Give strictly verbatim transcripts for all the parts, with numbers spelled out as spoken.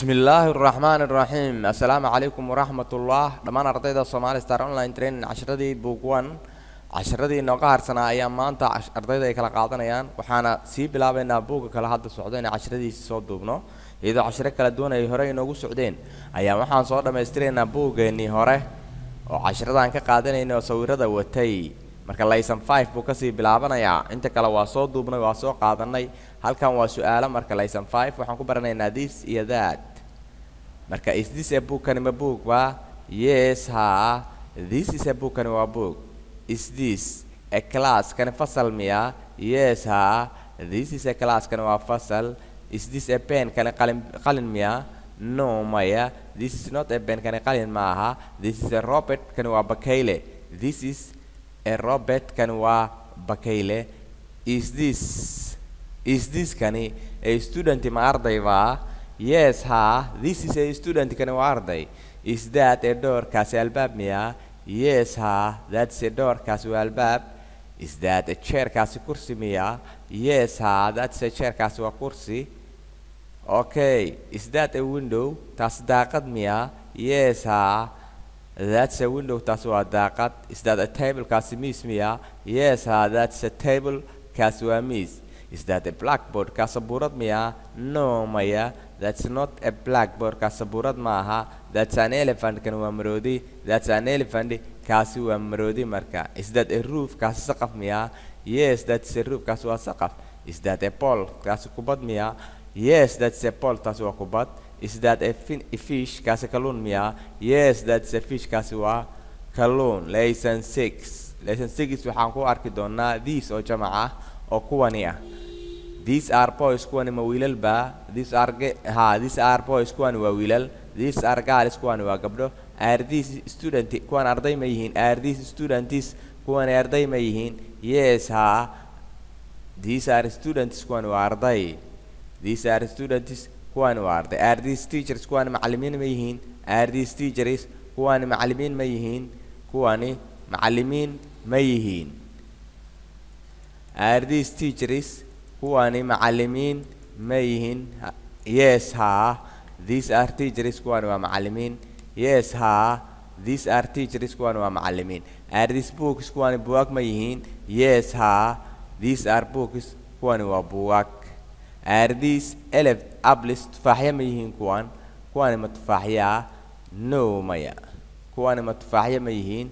بسم الله الرحمن الرحيم السلام عليكم ورحمة الله دمان أرضيدا الصومالي ستار أونلاين ترين عشردي بوكوان عشردي نوقار سنة أيام ما أنت أرضيدا يكلا قاطنا يان وحنا سي بلا بينا بوك كلا هاد السعودين عشردي صوت دوبنا إذا عشرة كلا دونا يهري نوجو السعودين أيام وحنا صوت ما يسترينا بوك إني هره وعشرة أنك قاعدين إنه صورة ده وتي marka laysan five buu ka sii bilaabanaya inta kale waa soo duubnay waa soo qaadanay halkan waa su'aalo marka laysan five waxaan ku baranaynaa this iyo that marka is this a book kanima book waa yes ha this is a book kanima book is this a class kan fasal miya yes ha this is a class kanima fasal is this a pen kan qalin qalin miya no maya this is not a pen kan qalin maaha this is a robot kanima bakayle this is a robot can wa bakayle is this is this kani a student ma arday va yes ha this is a student kan wa arday is that a door kaasi albaab miya yes ha that's a door kaasi wa albaab is that a chair kaasi kursi miya yes ha that's a chair kaasi wa kursi okay is that a window taas daaqad miya yes ha that's a window taas waa daaqad is that a table kaasi miis miya yes ha that's a table kaasi waa miis is that a blackboard kaasi sabuurad miya no maya that's not a blackboard kaasi sabuurad maaha that's an elephant kan waa maroodi that's an elephant kaasi waa maroodi marka is that a roof kaasi saqaf miya yes that's a roof kaasi waa saqaf is that a ball kaasi kubad miya yes that's a ball taas waa kubad is that a, fin a fish kasi kalun miya yes that's a fish kasi wa kalun lesson six lesson six waxaan ku arki doonaa these oo jamaca oo kuwani ah these are boys kuwani ma wiilal ba these are ha these are boys kuwani waa wiilal these are girls kuwani waa gabdho are these student kuwan arday ma yihiin are these students kuwani arday ma yihiin yes ha these are students kuwani waa arday these are students kuwan waa arday are these teachers kuwan macallimiin ma yihiin are these teachers kuwan macallimiin ma yihiin kuwani macallimiin ma yihiin are these teachers kuwani macallimiin ma yihiin yes ha these are teachers kuwan waa macallimiin yes ha these are teachers kuwan waa macallimiin are these books kuwan buug ma yihiin yes ha these are books kuwan waa buug are these elef apples tufaaxya ma yihiin kuwan kuwani ma tufaaxya no maya kuwani ma tufaaxya ma yihiin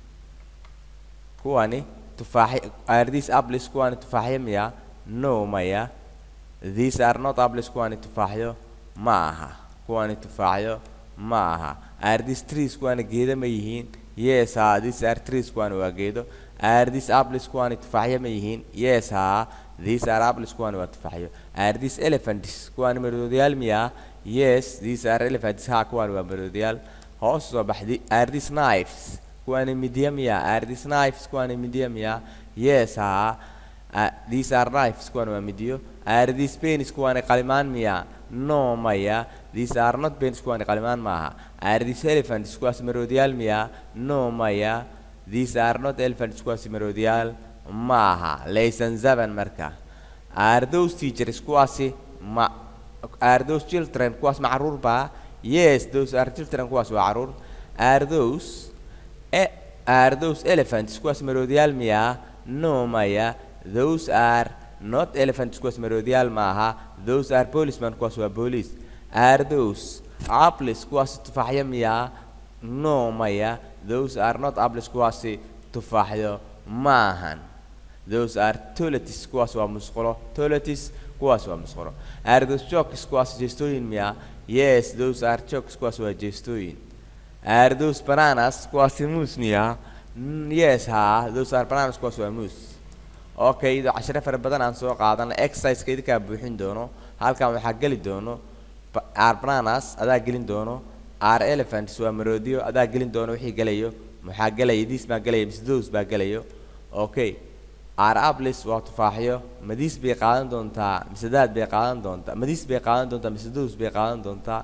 kuwani tufaaxya are these apples kuwani tufaaxya miya no maya these are not apples kuwani tufaaxyo ma aha kuwani tufaaxyo ma aha are these trees kuwani geedo ma yihiin yes ha these are trees kuwani waa geedo are these apples kuwani tufaaxya ma yihiin yes ha these are apples kuwani waa tufaaxyo are these elephants kuwani maroodiyaal miya yes these are elephants ha kuwani waa maroodiyaal hoos soo baxdi are these knives kuwani midiya miya are these knives kuwani midiya miya yes ha uh, these are knives kuwani waa midiyo are these pens kuwani qalimaan miya no maya these are not pens kuwani qalimaan maaha are these elephants kuwaas maroodiyaal miya no maya these are not elephants kuwaas maroodiyaal maaha lesson seven marka are those teachers kuwaasi ma are those children kuwaas macruur ba yes those are children kuwaas waa caruur are those e are those elephants kuwaas maroodiyaal miya no maya those are not elephants kuwaas maroodiyaal maaha those are policemen kuwaas waa police are those apples kuwaas tufaaxyo miya no maya those are not apples kuwaasi tufaaxyo maahan those are toilettes kuwaas waa musqulo toilettes kuwaas waa musqulo are those chalks kuwaas jeestooyin miya yes those are chalks kuwaas waa jeestooyin are those bananas kuwaas muus miya yes ha those are bananas kuwaas waa muus okay ido casharo fara badan aan soo qaadan exercise ka idinka buuxin doono halkan waxa gali doono are bananas adaa gelin doono are elephants waa maroodiyo adaa gelin doono wixii galayo maxaa galay this ma galay mis those ba galayo okay are apples waa tufaaxyo madis bay qaadan doontaa misadaad bay qaadan doontaa madis bay qaadan doontaa misadoos bay qaadan doontaa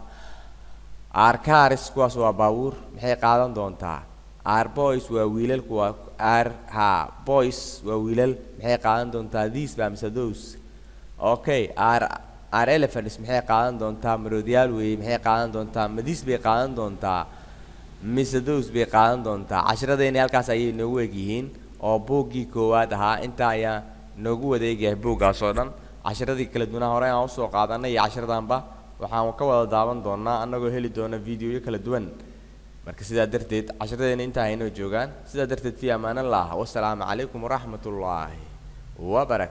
are cars kuwaas waa baabuur maxay qaadan doontaa are boys waa wiilal kuwa are ha boys waa wiilal maxay qaadan doontaa these ba misadoos okay are are elephants maxay qaadan doontaa maroodiyaal weey maxay qaadan doontaa madis bay qaadan doontaa misadoos bay qaadan doontaa casharadeenii halkaas ayay noogu egyihiin oo buuggii koowaad ahaa inta ayaa noogu wadeegaya buuggaas oo dhan casharadii kala duwan hore aan u soo qaadanay iyo casharadanba waxaan ka wada daawan doonaa anagoo heli doona fiidiyoyo kala duwan marka sidaa darteed casharadeenii inta ay noo joogaan sidaa darteed fi amaanallah wassalaamu calaykum waraxmatullaahi wabarakatuh